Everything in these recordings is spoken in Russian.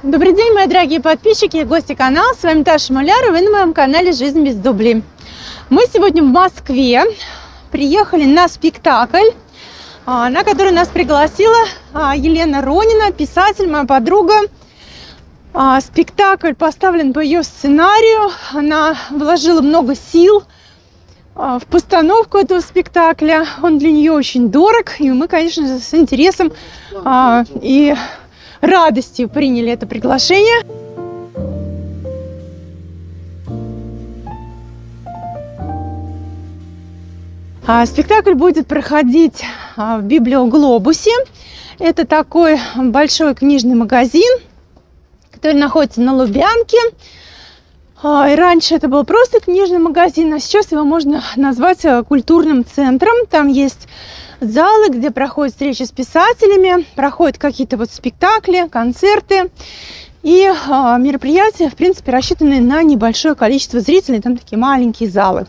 Добрый день, мои дорогие подписчики и гости канала. С вами Таша Муляр, и вы на моем канале «Жизнь без дублей». Мы сегодня в Москве приехали на спектакль, на который нас пригласила Елена Ронина, писатель, моя подруга. Спектакль поставлен по ее сценарию. Она вложила много сил в постановку этого спектакля. Он для нее очень дорог, и мы, конечно, с интересом и радостью приняли это приглашение. Спектакль будет проходить в Библиоглобусе. Это такой большой книжный магазин, который находится на Лубянке. И раньше это был просто книжный магазин, а сейчас его можно назвать культурным центром. Там есть залы, где проходят встречи с писателями, проходят какие-то вот спектакли, концерты и мероприятия, в принципе, рассчитанные на небольшое количество зрителей. Там такие маленькие залы.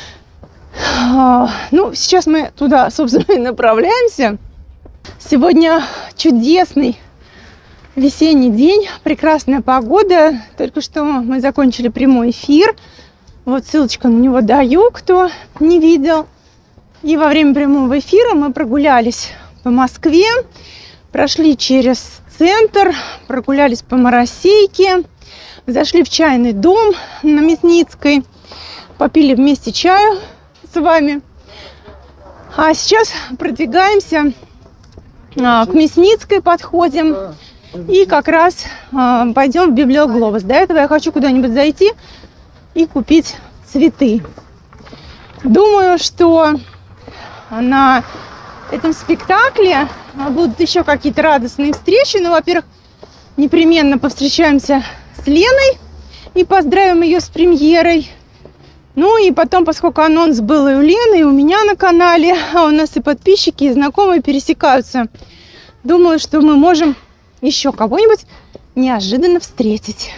Ну, сейчас мы туда, собственно, и направляемся. Сегодня чудесный весенний день, прекрасная погода. Только что мы закончили прямой эфир. Вот ссылочку на него даю, кто не видел. И во время прямого эфира мы прогулялись по Москве, прошли через центр, прогулялись по Моросейке, зашли в чайный дом на Мясницкой, попили вместе чаю с вами. А сейчас продвигаемся к Мясницкой, подходим и как раз пойдем в Библиоглобус. До этого я хочу куда-нибудь зайти и купить цветы. Думаю, что на этом спектакле будут еще какие-то радостные встречи. Ну, во-первых, непременно повстречаемся с Леной и поздравим ее с премьерой. Ну и потом, поскольку анонс был и у Лены, и у меня на канале, а у нас и подписчики, и знакомые пересекаются, думаю, что мы можем еще кого-нибудь неожиданно встретить.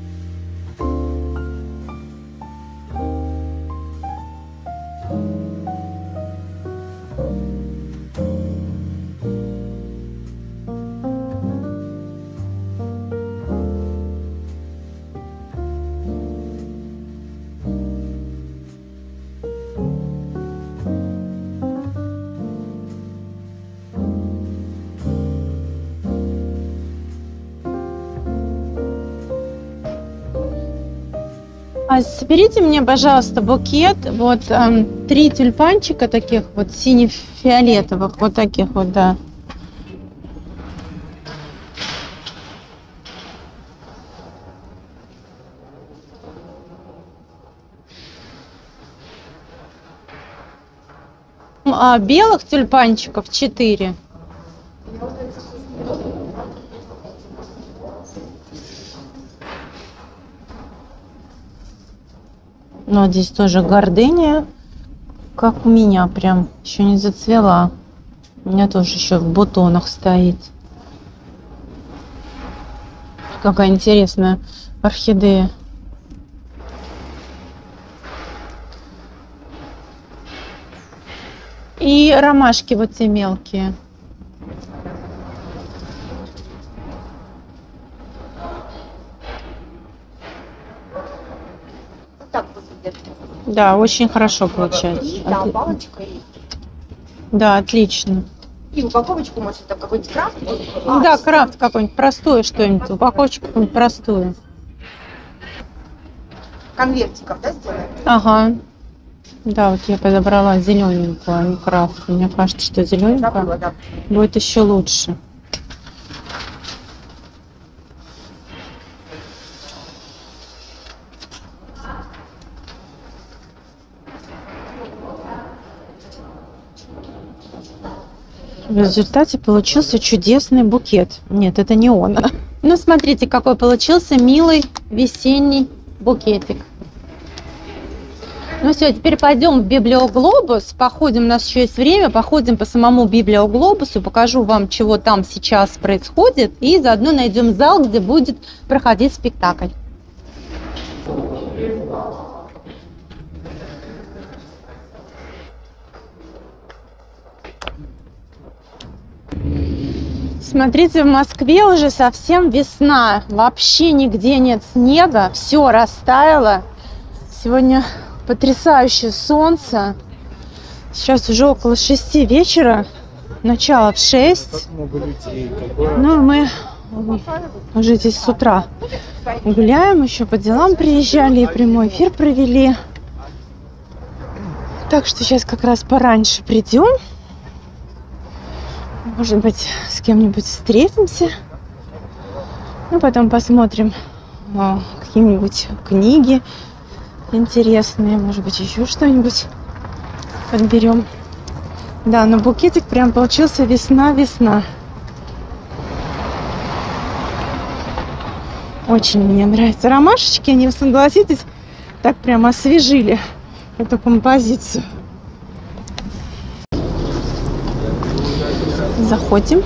Соберите мне, пожалуйста, букет. Вот 3 тюльпанчика таких вот сине-фиолетовых. Вот таких вот, да. Белых тюльпанчиков 4. Но здесь тоже гордыня, как у меня, прям еще не зацвела. У меня тоже еще в бутонах стоит. Какая интересная орхидея. И ромашки вот те мелкие. Да, очень хорошо получается. И да, палочка. Да, отлично. И упаковочку, может, там какой-нибудь крафт? Да, крафт какой-нибудь простой что-нибудь. Упаковочку какую-нибудь простую. Конвертиков, да, сделаем? Ага. Да, вот я подобрала зелененькую, а не крафт. Мне кажется, что зелененькая да. будет еще лучше. В результате получился чудесный букет. Нет, это не он. Ну, смотрите, какой получился милый весенний букетик. Ну все, теперь пойдем в Библиоглобус, походим, у нас еще есть время, походим по самому Библиоглобусу, покажу вам, чего там сейчас происходит, и заодно найдем зал, где будет проходить спектакль. Смотрите, в Москве уже совсем весна. Вообще нигде нет снега. Все растаяло. Сегодня потрясающее солнце. Сейчас уже около 6 вечера. Начало в 6. Ну, мы уже здесь с утра гуляем. Еще по делам приезжали и прямой эфир провели. Так что сейчас как раз пораньше придем. Может быть, с кем-нибудь встретимся. Ну, потом посмотрим какие-нибудь книги интересные. Может быть, еще что-нибудь подберем. Да, но букетик прям получился весна-весна. Очень мне нравятся ромашечки. Они, вы согласитесь, так прям освежили эту композицию. Заходим.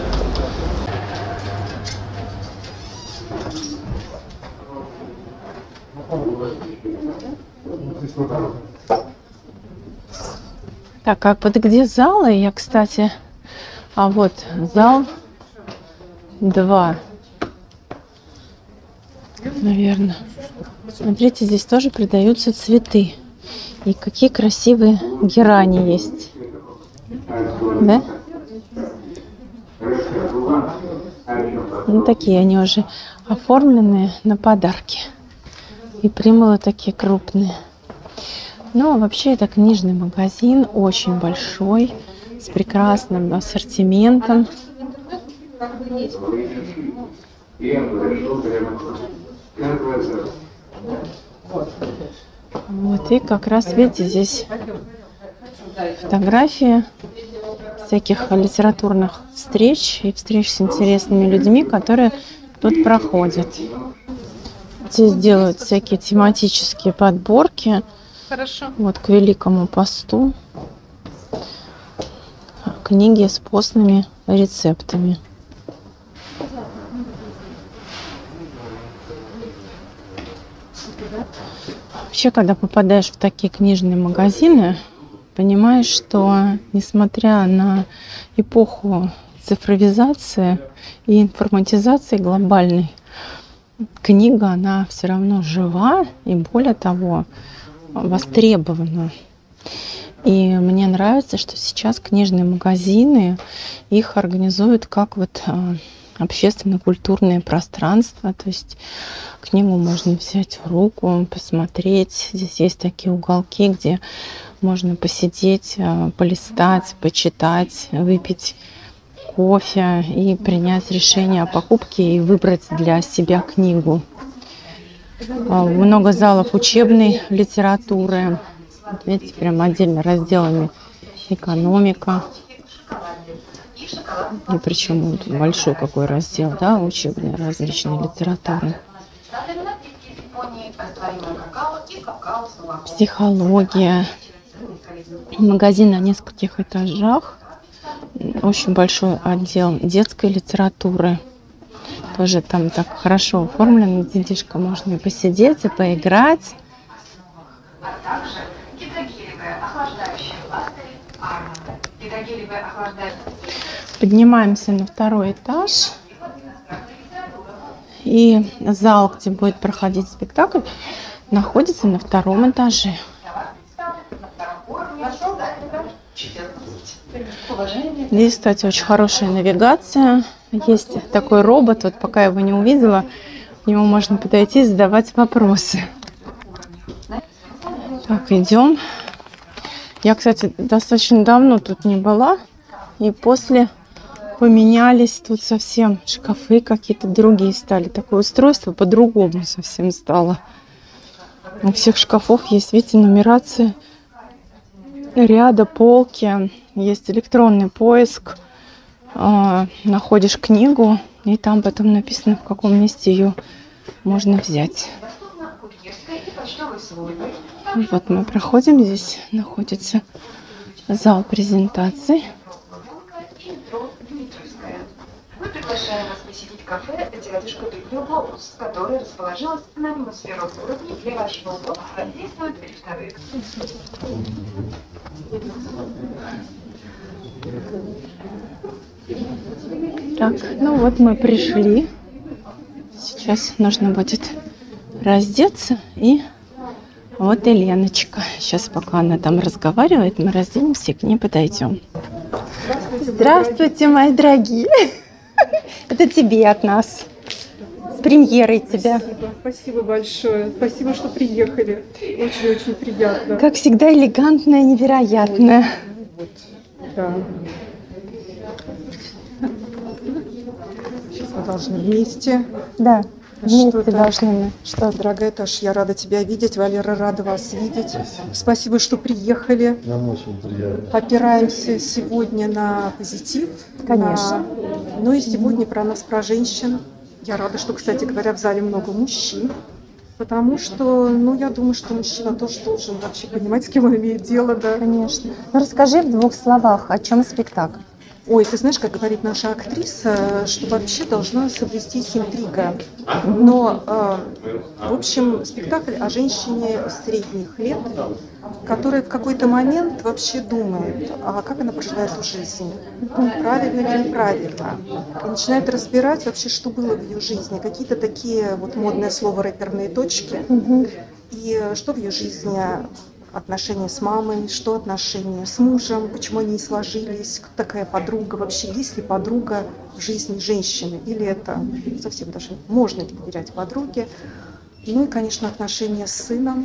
Так, а вот где залы? Я, кстати... А вот зал 2. Наверное. Смотрите, здесь тоже продаются цветы. И какие красивые герани есть. Да? Ну, такие они уже оформленные на подарки. И примулы такие крупные. Ну, а вообще это книжный магазин, очень большой, с прекрасным ассортиментом. Вот, и как раз, видите, здесь фотографии всяких литературных встреч и встреч с интересными людьми, которые тут проходят. Здесь делают всякие тематические подборки. Хорошо. Вот к Великому посту. Книги с постными рецептами. Вообще, когда попадаешь в такие книжные магазины, понимаешь, что несмотря на эпоху цифровизации и информатизации глобальной, книга, она все равно жива и, более того, востребована. И мне нравится, что сейчас книжные магазины, их организуют как вот общественно-культурное пространство. То есть книгу можно взять в руку, посмотреть. Здесь есть такие уголки, где можно посидеть, полистать, почитать, выпить кофе и принять решение о покупке и выбрать для себя книгу. Много залов учебной литературы. Вот видите, прям отдельно разделами экономика. И причем вот большой какой раздел, да, учебной различной литературы. Психология. Магазин на нескольких этажах. Очень большой отдел детской литературы. Тоже там так хорошо оформлено. Детишка, можно и посидеть, и поиграть. Поднимаемся на второй этаж. И зал, где будет проходить спектакль, находится на втором этаже. Здесь, кстати, очень хорошая навигация. Есть такой робот, вот пока я его не увидела, к нему можно подойти и задавать вопросы. Так, идем. Я, кстати, достаточно давно тут не была. И после поменялись тут совсем. Шкафы какие-то другие стали. Такое устройство по-другому совсем стало. У всех шкафов есть, видите, нумерация ряда, полки. Есть электронный поиск. Находишь книгу, и там потом написано, в каком месте ее можно взять. Вот мы проходим. Здесь находится зал презентаций. Мы приглашаем вас посетить кафе «Дядюшка Библио Глобус», которое расположилось на атмосферном уровне. Для вашего удобства действуют лифтовые. Так, ну вот мы пришли. Сейчас нужно будет раздеться. И вот и Леночка. Сейчас, пока она там разговаривает, мы разденемся и к ней подойдем. Здравствуйте, мои дорогие. Это тебе от нас. С премьерой тебя. Спасибо большое. Спасибо, что приехали. Очень-очень приятно. Как всегда, элегантная, невероятная. Вот, да. Сейчас мы должны вместе. Да, вместе Что-то. должны мы. Что? Дорогая Таша, я рада тебя видеть. Валера, рада вас видеть. Спасибо, что приехали. Нам очень приятно. Опираемся сегодня на позитив. Конечно. Ну и сегодня про нас, про женщин. Я рада, что, кстати говоря, в зале много мужчин. Потому что, ну, я думаю, что мужчина тоже должен вообще понимать, с кем он имеет дело, да. Конечно. Ну, расскажи в 2 словах, о чем спектакль. Ой, ты знаешь, как говорит наша актриса, что вообще должна соблюстись интрига. Но, в общем, спектакль о женщине средних лет, которая в какой-то момент вообще думает, а как она проживает эту жизнь, правильно или неправильно. И начинает разбирать вообще, что было в ее жизни, какие-то такие, вот модное слово, рэперные точки, и что в ее жизни. Отношения с мамой, что отношения с мужем, почему они не сложились, кто такая подруга, вообще есть ли подруга в жизни женщины, или это совсем даже можно ли доверять подруге. Ну и, конечно, отношения с сыном,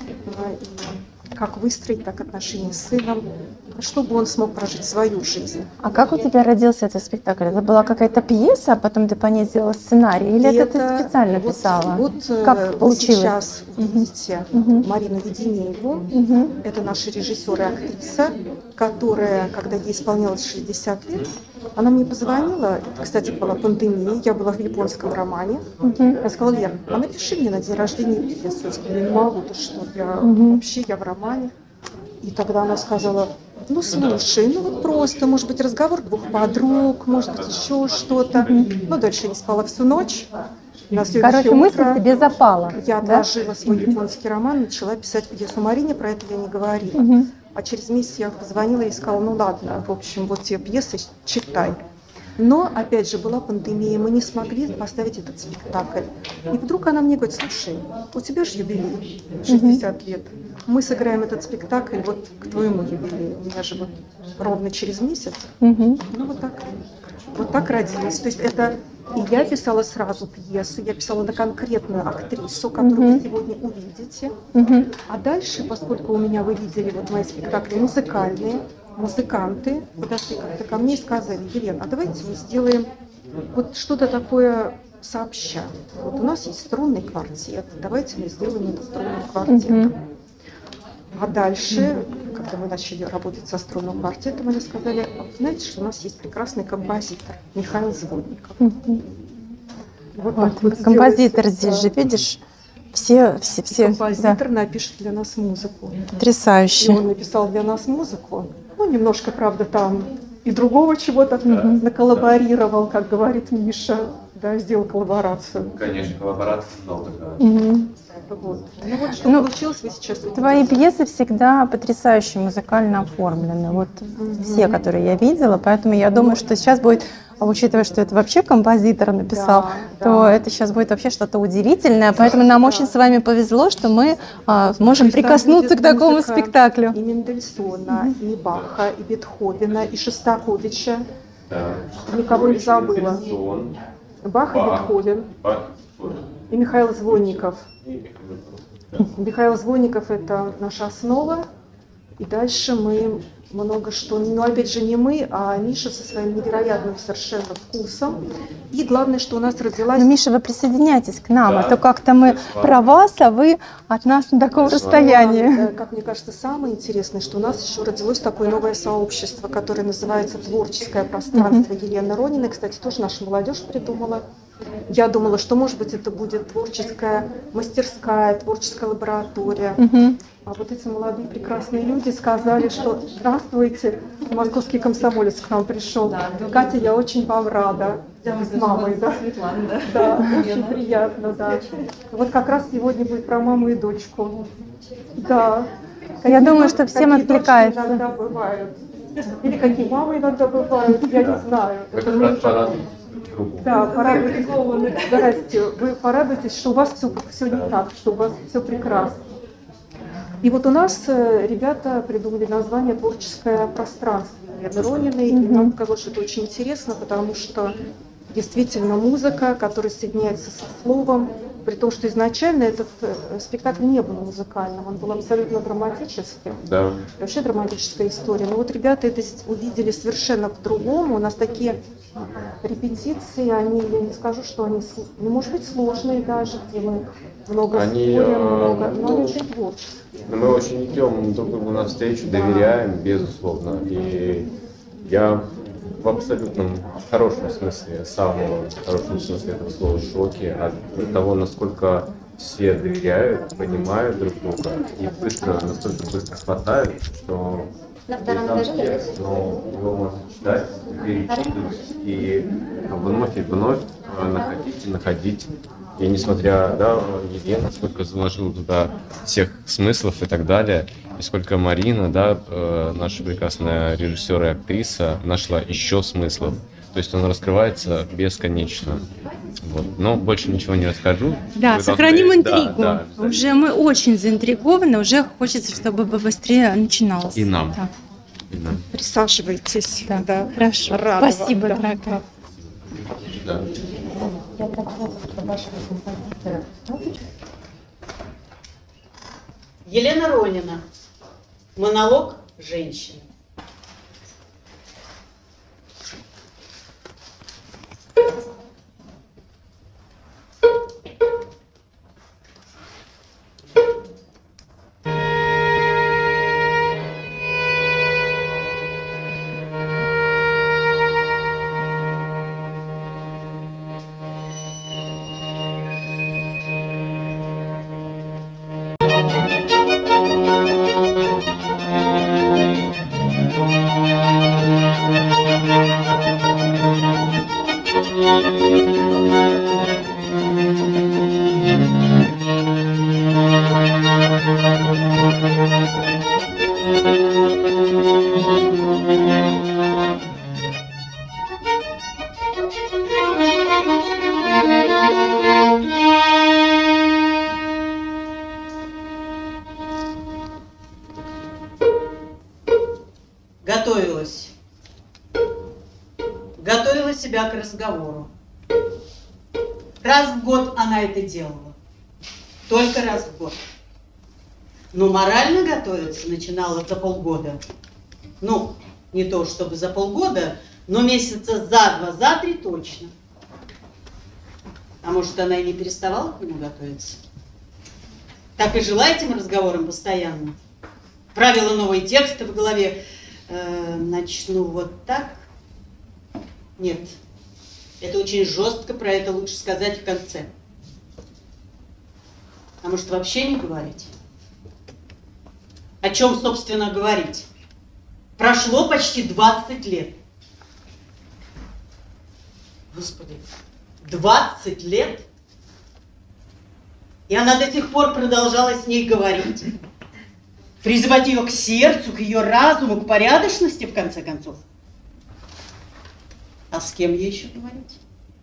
и как выстроить так отношения с сыном, чтобы он смог прожить свою жизнь. А как у тебя родился этот спектакль? Это была какая-то пьеса, а потом ты по ней сделала сценарий? Или И это ты специально вот, писала? Вот Как вы получилось? сейчас увидите Марину Веденееву. Это наша режиссер и актриса, которая, когда ей исполнилось 60 лет, она мне позвонила, это, кстати, была пандемия, я была в японском романе. Я сказала: Лер, а напиши мне на день рождения пьесу. Я сказала: не могу, ты что, я в романе. И тогда она сказала: ну слушай, ну вот просто, может быть, разговор 2 подруг, может быть, еще что-то. Ну, дальше я не спала всю ночь. На следующее Короче, мысль утро тебе запала. я да? отложила свой японский роман, начала писать пьесу Марине, про это я не говорила. А через месяц я позвонила и сказала: ну ладно, в общем, вот тебе пьесы, читай. Но, опять же, была пандемия, мы не смогли поставить этот спектакль. И вдруг она мне говорит: слушай, у тебя же юбилей, 60 лет. Мы сыграем этот спектакль вот к твоему юбилею. У меня же вот ровно через месяц. Ну, вот так родилось. То есть это и я писала сразу пьесу, я писала на конкретную актрису, которую вы сегодня увидите. А дальше, поскольку у меня, вы видели, вот мои спектакли музыкальные, музыканты подошли как-то ко мне и сказали: Елена, а давайте мы сделаем вот что-то такое сообща. Вот у нас есть струнный квартет, давайте мы сделаем этот струнный квартет. А дальше, когда мы начали работать со струнным квартетом, они сказали: а вы знаете, что у нас есть прекрасный композитор Михаил Звонников. Вот так вот Композитор сделать, здесь да. же, видишь? Все Композитор напишет для нас музыку. И потрясающе. он написал для нас музыку. Ну, немножко, правда, там и другого чего-то наколлаборировал, как говорит Миша, да, сделал коллаборацию. Конечно, коллабораций много. Вот. Ну вот что получилось, вы сейчас увидите. Твои пьесы всегда потрясающе музыкально оформлены. Вот все, которые я видела, поэтому я думаю, что сейчас будет, учитывая, что это вообще композитор написал, то это сейчас будет вообще что-то удивительное. Поэтому нам очень с вами повезло, что мы можем прикоснуться к такому спектаклю. И Мендельсона, и Баха, и Бетховена, и Шостаковича. Никого не забыла. Бах и Бетховен. И Михаил Звонников. Михаил Звонников – это наша основа. И дальше мы много что, ну опять же не мы, а Миша со своим невероятным совершенно вкусом. И главное, что у нас родилась... Ну, Миша, вы присоединяйтесь к нам, а то как-то мы про вас, а вы от нас на таком расстоянии. Как мне кажется, самое интересное, что у нас еще родилось такое новое сообщество, которое называется «Творческое пространство» Елены Рониной. Кстати, тоже наша молодежь придумала. Я думала, что, может быть, это будет творческая мастерская, творческая лаборатория. А вот эти молодые прекрасные люди сказали, что «Здравствуйте, московский комсомолец к нам пришел. Катя, я очень вам рада». С мамой, да? Светлана, да. Да, очень приятно, да. Вот как раз сегодня будет про маму и дочку. Да. Я думаю, что всем Такие дочки откликается. иногда бывают. Или какие мамы иногда бывают, я не знаю. Вы Это как раз нужно- порадуетесь другу. Да, порадуйтесь, здрасте, вы порадуйтесь, что у вас все не так, что у вас все прекрасно. И вот у нас ребята придумали название «Творческое пространство» Елены Рониной. И нам казалось, что это очень интересно, потому что действительно музыка, которая соединяется со словом, при том, что изначально этот спектакль не был музыкальным, он был абсолютно драматическим. Да. Вообще драматическая история. Но вот ребята это увидели совершенно по-другому. У нас такие репетиции, они, я не скажу, что они, ну, может быть, сложные даже, где мы много Они, спорим, много, но ну, они очень творческие. Но мы очень идем друг другу навстречу, доверяем, безусловно. И я в абсолютном хорошем смысле, самом хорошем смысле этого слова, в шоке от того, насколько все доверяют, понимают друг друга и настолько быстро хватают, что там текст, но его можно читать, перечитывать и вновь находить. И несмотря, да, Елена, сколько заложила туда всех смыслов и так далее, и сколько Марина, да, наша прекрасная режиссер и актриса, нашла еще смыслов. То есть он раскрывается бесконечно. Вот. Но больше ничего не расскажу. Да, Вы сохраним должны- интригу. Да, да, Уже мы очень заинтригованы, уже хочется, чтобы побыстрее начиналось. И нам. Да, именно. Присаживайтесь. да. Да. Хорошо. Рада Спасибо, вам, да. дорогая. Да. Елена Ронина. Монолог женщины. Готовилась. Готовила себя к разговору. Раз в год она это делала. Только раз в год. Но морально готовиться начинала за полгода. Ну, не то чтобы за полгода, но месяца за 2, за 3 точно. А может, она и не переставала к нему готовиться? Так и жила этим разговором постоянно. Правила новые тексты в голове. Начну вот так. Нет, это очень жестко, про это лучше сказать в конце. А может, вообще не говорить? О чем, собственно, говорить? Прошло почти 20 лет. Господи, 20 лет? И она до сих пор продолжала с ней говорить. Призывать ее к сердцу, к ее разуму, к порядочности, в конце концов. А с кем ей еще говорить?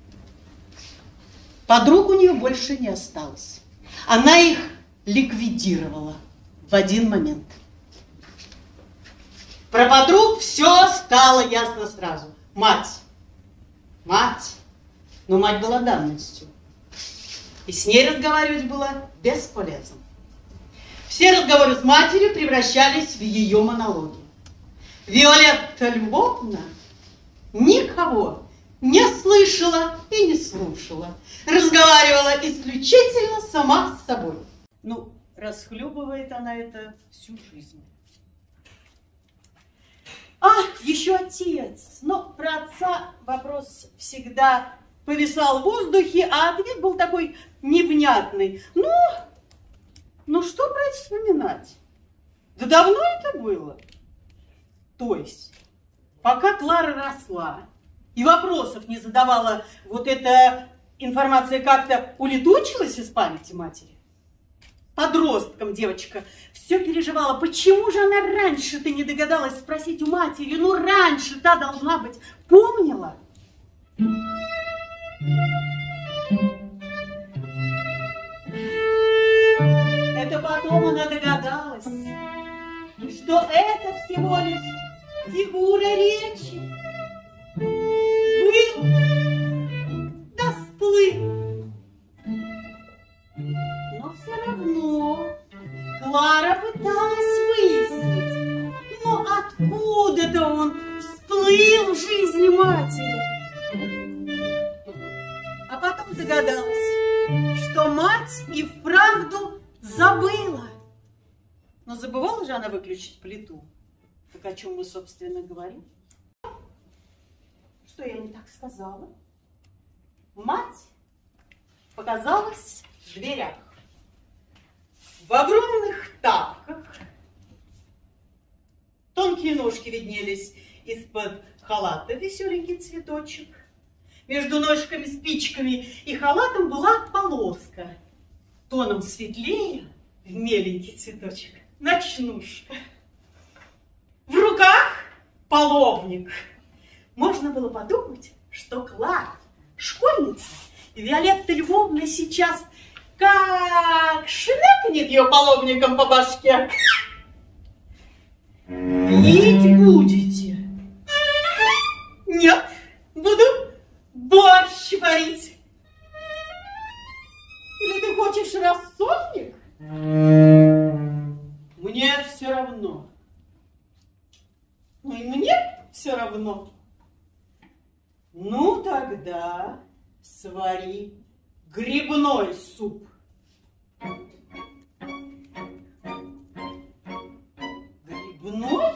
Подруг у нее больше не осталось. Она их ликвидировала в один момент. Про подруг все стало ясно сразу. Мать. Мать. Но мать была данностью. И с ней разговаривать было бесполезно. Все разговоры с матерью превращались в ее монологи. Виолетта Львовна никого не слышала и не слушала. Разговаривала исключительно сама с собой. Ну, расхлебывает она это всю жизнь. А, еще отец. Но про отца вопрос всегда повисал в воздухе, а ответ был такой невнятный. Ну что про это вспоминать? Да давно это было. То есть, пока Клара росла и вопросов не задавала, вот эта информация как-то улетучилась из памяти матери. подростком девочка, все переживала, почему же она раньше-то не догадалась спросить у матери, ну раньше та должна быть, помнила? Это потом она догадалась, что это всего лишь фигура речи. Был да сплыл. Но все равно Клара пыталась выяснить, ну откуда-то он всплыл в жизни матери. А потом догадалась, что мать и вправду забыла. Но забывала же она выключить плиту. Так о чем мы, собственно, говорим? Что я не так сказала? Мать показалась в дверях. В огромных тапках. Тонкие ножки виднелись из-под халата, веселенький цветочек. Между ножками, спичками и халатом была полоска. Тоном светлее, в меленький цветочек, ночнушка. В руках половник. Можно было подумать, что Клара, школьница, и Виолетта Львовна сейчас как шмякнет ее половником по башке. Пить будете? Нет, буду борщ варить. Или ты хочешь рассольник? Мне все равно. Ну и мне все равно. Ну тогда свари грибной суп. Грибной?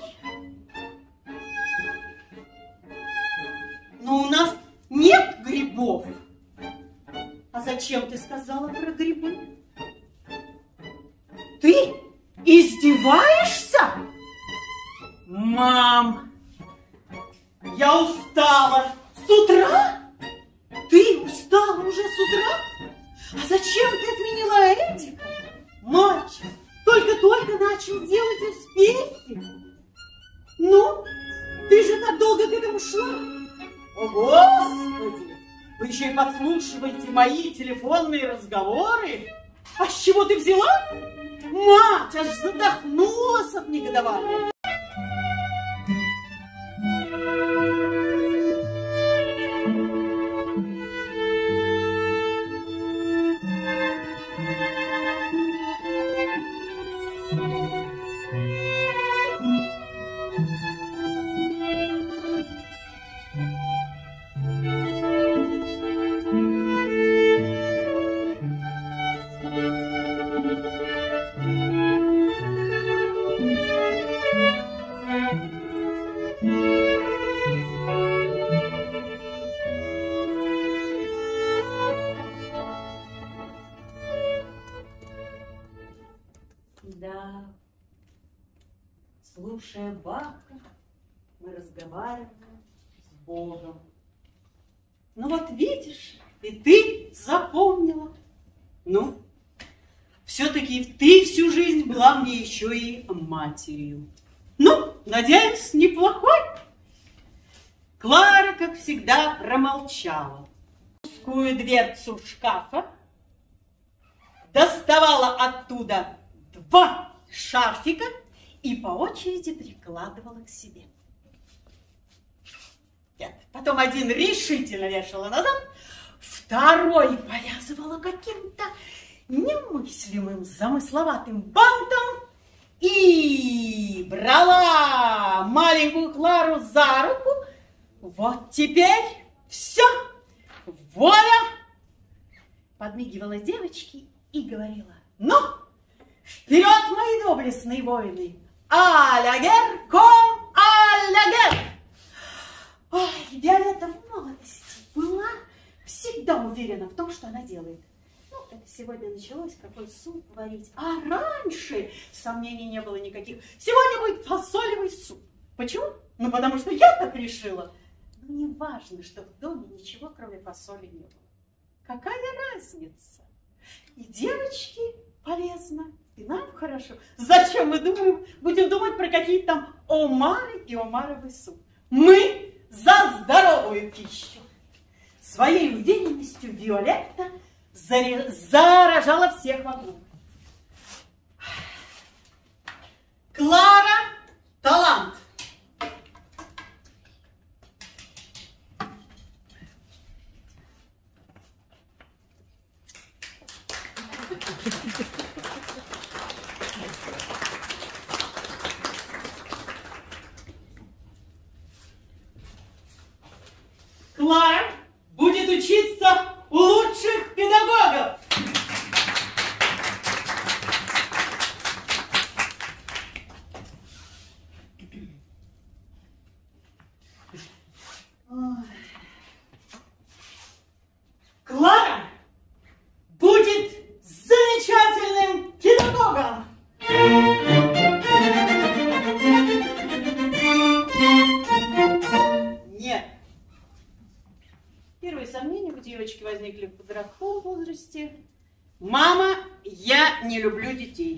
Но у нас нет грибов. А зачем ты сказала про грибы? Ты издеваешься? Мам, я устала. С утра? Ты устала уже с утра? А зачем ты отменила Эдика? Мальчик только-только начал делать успехи. Ну, ты же так долго к этому шла. О, Господи! Вы еще и подслушиваете мои телефонные разговоры? А с чего ты взяла? Мать аж задохнулась от негодования. Да, слушая Баха, мы разговариваем с Богом. Ну вот видишь, и ты запомнила. Ну, все-таки ты всю жизнь была мне еще и матерью. Ну, надеюсь, неплохой. Клара, как всегда, промолчала. Узкую дверцу шкафа, доставала оттуда 2 шарфика и по очереди прикладывала к себе. Нет, потом один решительно вешала назад, второй повязывала каким-то немыслимым замысловатым бантом и брала маленькую Клару за руку. Вот теперь все, воля! Подмигивала девочке и говорила: ну, вперед, мои доблестные воины! А-ля-гер, ком а-ля-гер! Ой, Виолетта в молодости была всегда уверена в том, что она делает. Ну, это сегодня началось, какой суп варить. А раньше сомнений не было никаких. Сегодня будет фасолевый суп. Почему? Ну, потому что я так решила. Ну, не важно, что в доме ничего, кроме фасоли, не было. Какая разница? И девочке полезно, хорошо. Зачем мы будем думать про какие-то там омары и омаровый суп? Мы за здоровую пищу. Своей уверенностью Виолетта заражала всех вокруг. Клара – талант. Клара будет учиться у лучших педагогов. Клара будет замечательным педагогом. Нет. Первые сомнения у девочки возникли в подростковом возрасте. Мама, я не люблю детей.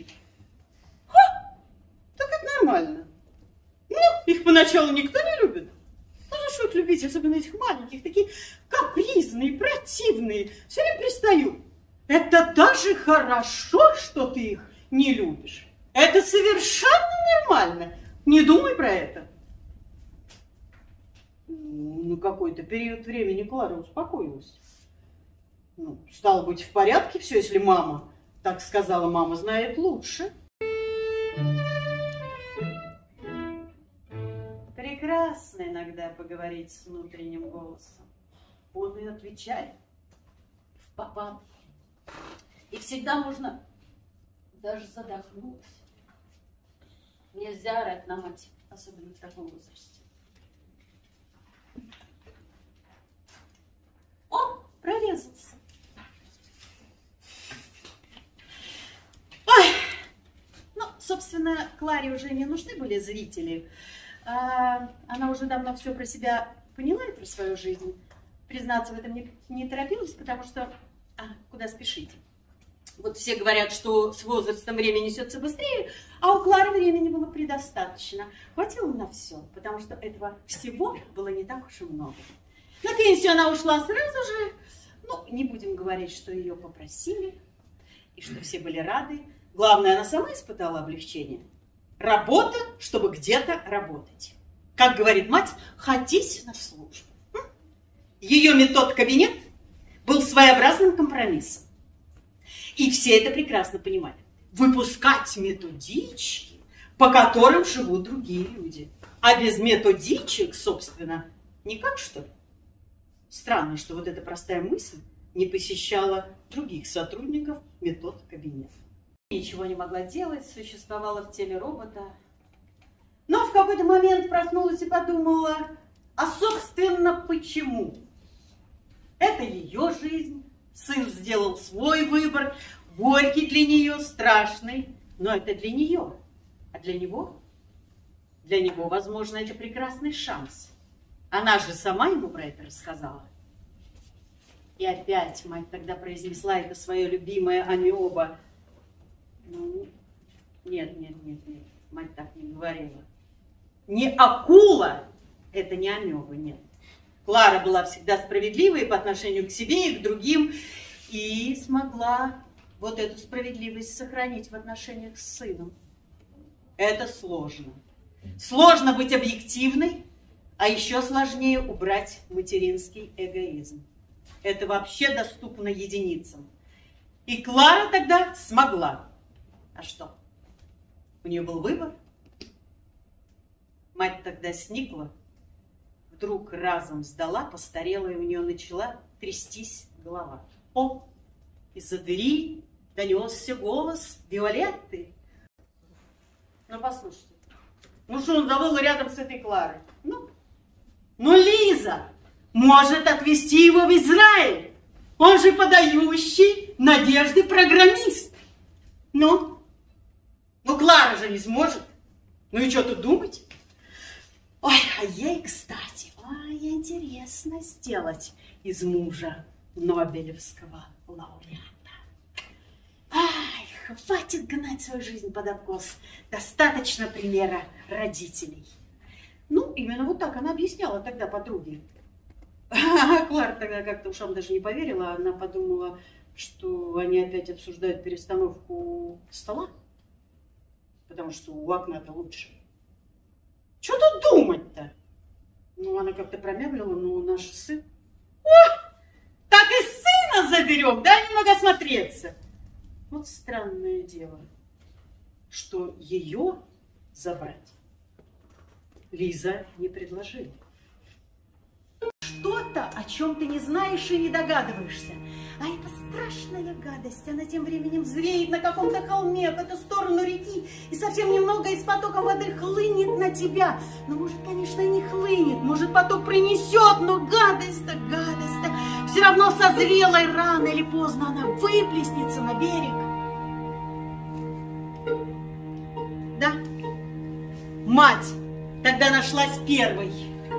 Так это нормально. Ну, их поначалу никто не любит. Ну, за что их любить, особенно этих маленьких, такие капризные, противные, все время пристают. Это даже хорошо, что ты их не любишь. Это совершенно нормально. Не думай про это. На какой-то период времени Клара успокоилась. Ну, стало быть, в порядке все, если мама так сказала. Мама знает лучше. Прекрасно иногда поговорить с внутренним голосом. Он и отвечает в попад. И всегда можно даже задохнуться. Нельзя орать на мать, особенно в таком возрасте. О, прорезался. Ой. Ну, собственно, Кларе уже не нужны были зрители. Она уже давно все про себя поняла и про свою жизнь. Признаться в этом не торопилась, потому что... куда спешить? Вот все говорят, что с возрастом время несется быстрее, а у Клары времени было предостаточно. Хватило на все, потому что этого всего было не так уж и много. На пенсию она ушла сразу же. Ну, не будем говорить, что ее попросили, и что все были рады. Главное, она сама испытала облегчение. Работа, чтобы где-то работать. Как говорит мать, ходить на службу. Ее метод-кабинет был своеобразным компромиссом. И все это прекрасно понимали. Выпускать методички, по которым живут другие люди. А без методичек, собственно, никак, что ли? Странно, что вот эта простая мысль не посещала других сотрудников метод-кабинета. Ничего не могла делать, существовала в теле робота. Но в какой-то момент проснулась и подумала, а собственно почему? Это ее жизнь, сын сделал свой выбор, горький для нее, страшный, но это для нее. А для него? Для него, возможно, это прекрасный шанс. Она же сама ему про это рассказала. И опять мать тогда произнесла это свое любимое амеба. Ну, нет, мать так не говорила. Не акула, это не амеба, нет. Клара была всегда справедливой по отношению к себе и к другим, и смогла вот эту справедливость сохранить в отношениях с сыном. Это сложно. Сложно быть объективной, а еще сложнее убрать материнский эгоизм. Это вообще доступно единицам. И Клара тогда смогла. А что? У нее был выбор. Мать тогда сникла, вдруг разом сдала, постарела, и у нее начала трястись голова. О! Из-за двери донесся голос Виолетты. Ну, послушайте. Ну, что он завыл рядом с этой Кларой? Ну, Лиза может отвезти его в Израиль. Он же подающий надежды программист. Ну, Клара же не сможет. Ну и что тут думать? Ой, а ей, кстати, интересно сделать из мужа Нобелевского лауреата. Ай, хватит гнать свою жизнь под откос. Достаточно примера родителей. Ну, именно вот так она объясняла тогда подруге. А Клара тогда как-то ушам даже не поверила. Она подумала, что они опять обсуждают перестановку стола. Потому что у окна-то лучше. Что тут думать-то? Ну, она как-то промямлила, но наш сын... О, так и сына заберем, да, немного осмотреться. Вот странное дело, что ее забрать Лиза не предложила. Что-то, о чем ты не знаешь и не догадываешься. А это страшная гадость. Она тем временем зреет на каком-то холме в эту сторону реки. И совсем немного из потока воды хлынет на тебя. Но может, конечно, и не хлынет. Может, поток принесет, но гадость-то, гадость-то. Все равно созрела, и рано или поздно она выплеснется на берег. Да, мать тогда нашлась первой.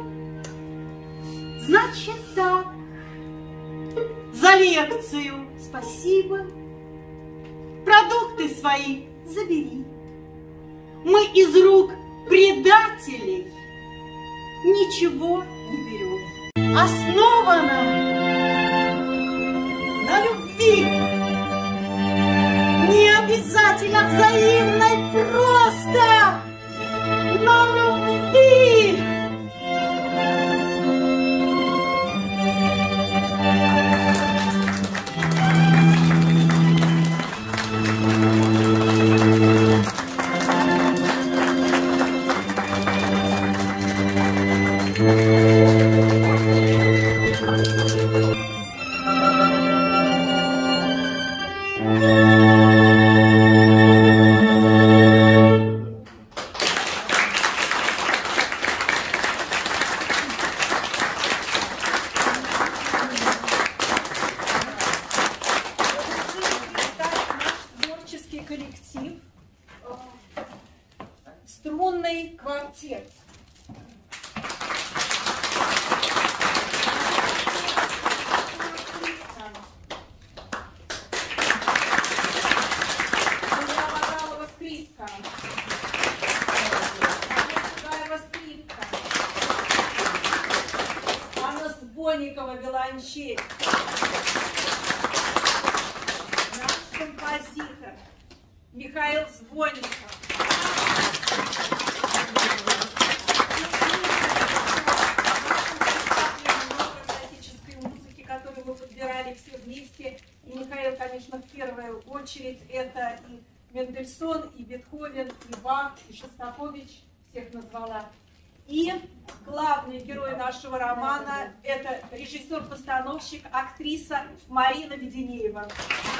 Значит так, за лекцию спасибо, продукты свои забери. Мы из рук предателей ничего не берем. Основано на любви, не обязательно взаимной, просто на любви. Коллектив, струнный квартет. Анна Сбонникова, виолончель. Наш композитор Михаил Сбонников. Много классической музыки, которую мы подбирали все вместе. И Михаил, конечно, в первую очередь это и Мендельсон, и Бетховен, и Бах, и Шостакович, всех назвала. И главный герой нашего романа – это режиссер-постановщик, актриса Марина Веденеева.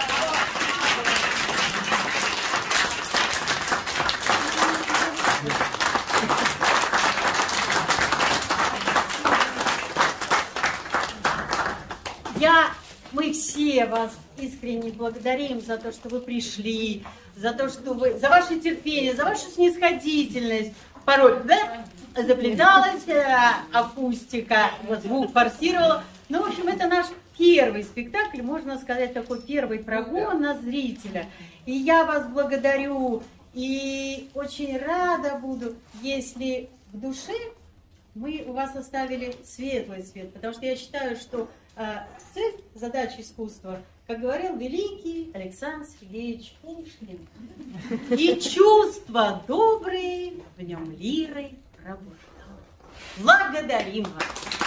Мы все вас искренне благодарим за то, что вы пришли, за то, что вы, за ваше терпение, за вашу снисходительность. Порой, да, заплеталась акустика, звук форсировала. Ну, в общем, это наш первый спектакль, можно сказать, такой первый прогон на зрителя. И я вас благодарю и очень рада буду, если в душе мы у вас оставили светлый свет, потому что я считаю, что цель, задача искусства, как говорил великий Александр Сергеевич Пушкин, и чувства добрые в нем лирой пробуждал. Благодарим вас!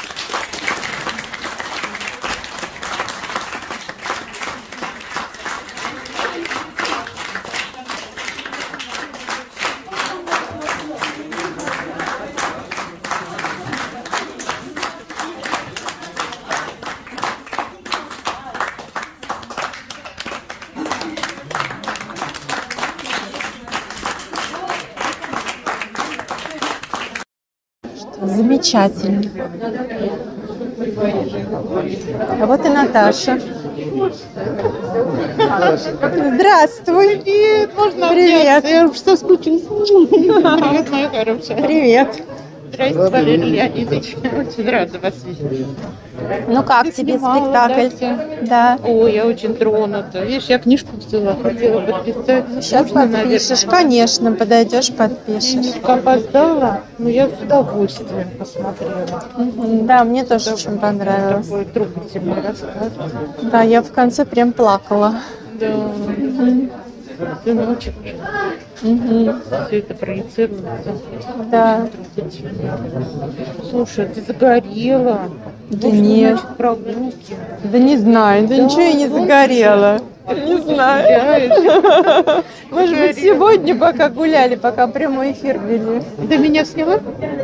Замечательно. А вот и Наташа. Здравствуй. Привет, можно Привет. обняться? Я что скучилась. Привет, моя хорошая. Привет. Здравствуйте, Валерий Леонидович. Очень рада вас видеть. Ну как тебе Снимала, спектакль? да, Да. Ой, я очень тронута. Видишь, я книжку взяла, хотела подписать. Сейчас Можно, подпишешь, наверное? конечно, подойдешь, подпишешь. Немножко опоздала, но я с удовольствием посмотрела. Да, мне тоже очень понравилось. Такой трогательный рассказ. Да, я в конце прям плакала. Да. Сыночек. Все это проецируется. Да. Слушай, ты загорела. Да Может, нет. значит, прогулки. Да не знаю, да ничего я не загорела. Не знаю. Может быть, сегодня пока гуляли, пока прямой эфир вели. Ты меня сняла?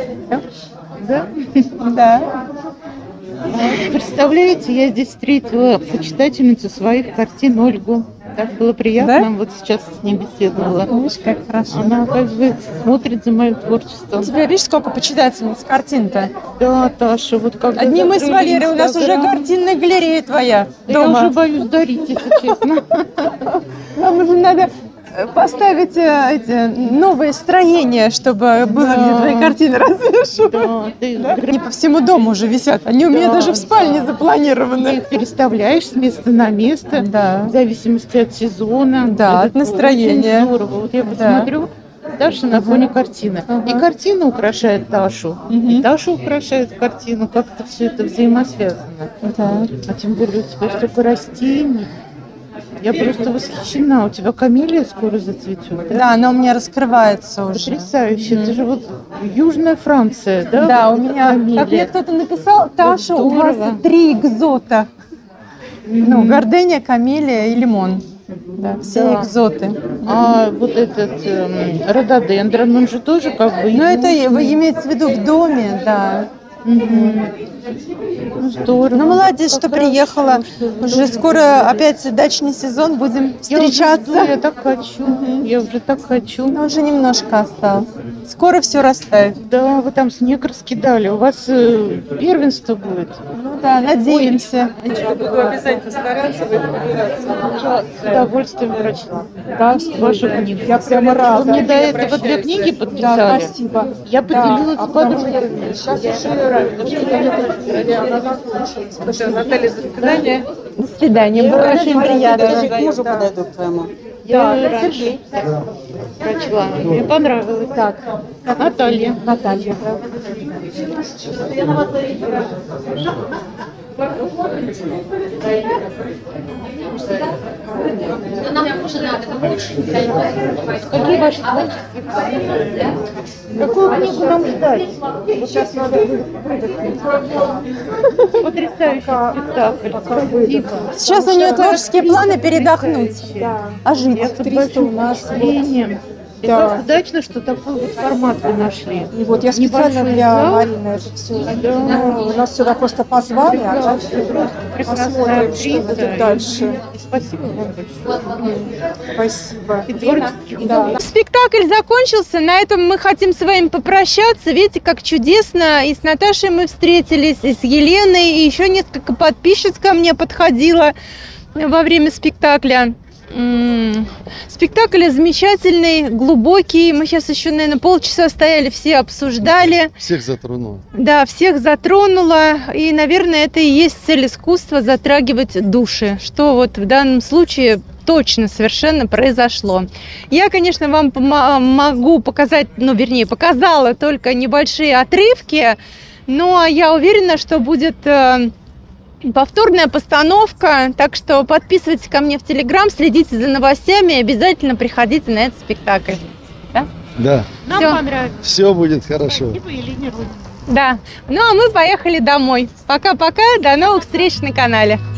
Да? Да. Представляете, я здесь встретила почитательницу своих картин Ольгу. Так было приятно, Да? вот сейчас с ней беседовала. Видишь, как хорошо. Она, оказывается, смотрит за моим творчеством. У тебя, видишь, сколько почитательниц картин-то? Да, Таша, вот когда Одни мы с закрыли Валерой, у нас уже Инстаграм, картинная галерея твоя я уже дома. боюсь дарить, если честно. Нам уже надо поставить эти новые строения, чтобы было где твои картины развешивать. Да, ты Они по всему дому уже висят. Они у меня Да, даже в спальне ты запланированы. их переставляешь с места на место, Да. в зависимости от сезона. Да, Это от настроения. Очень здорово. Вот я посмотрю, Таша на фоне картины. И картина украшает Ташу, и Таша украшает картину. Как-то все это взаимосвязано. Да. А тем более у тебя столько растений. Я просто восхищена. У тебя камелия скоро зацветет, да? Да, она у меня раскрывается уже. Потрясающе. Это же вот Южная Франция, да? Да, Вот у эта меня, как мне камелия. кто-то написал, Таша, у вас здорово. 3 экзота. Ну, гордыня, камелия и лимон. Да, все Да. экзоты. А вот этот рододендрон, он же тоже как бы Ну, это южный. имеется в виду в доме, да. Ну, здорово. Ну, молодец, что Как приехала. хорошо, что Уже скоро опять дачный сезон, будем Я уже встречаться. жду, я так хочу. Я уже так хочу. Но уже немножко осталось. Скоро все растает. Да, вы там снег раскидали. У вас первенство будет. Ну да, надеемся. Буду обязательно стараться в этом убираться. С удовольствием прочла Да, вашу книгу. я прямо рада. Вы мне до этого Обращаюсь. 2 книги Да, подписали. спасибо. Я поделилась с подругой. Сейчас уже она закончилась. Все, Наталья, до свидания. До свидания. Было очень приятно. К мужу подойду к твоему. Я раньше прочла. Мне понравилось. Так, Наталья. Наталья. Какие ваши творческие планы? Какую книгу нам ждать? Сейчас надо выдохнуть. Потрясающий спектакль. Спасибо. Сейчас у нее творческие планы передохнуть. А жить? Я под 300 у большим нас. впечатлением. И Да. как удачно, что такой вот формат вы нашли. И вот я специально Небольшой для зал. Марины это все. Да. Нас сюда просто позвали, а дальше Прекрасная посмотрим, что актриса. будет дальше. И спасибо вам большое. Спасибо. И творческих Да. Спектакль закончился, на этом мы хотим с вами попрощаться. Видите, как чудесно. И с Наташей мы встретились, и с Еленой, и еще несколько подписчиц ко мне подходило во время спектакля. Спектакль замечательный, глубокий. Мы сейчас еще, наверное, полчаса стояли, все обсуждали. Всех затронуло. Да, всех затронуло. И, наверное, это и есть цель искусства — затрагивать души, что вот в данном случае точно совершенно произошло. Я, конечно, вам могу показать, ну, вернее, показала только небольшие отрывки, но я уверена, что будет повторная постановка, так что подписывайтесь ко мне в Телеграм, следите за новостями и обязательно приходите на этот спектакль. Да, Нам Всё. понравилось. все будет хорошо. Спасибо, Елене Рудиной. Да. Ну а мы поехали домой. Пока-пока, до новых встреч на канале.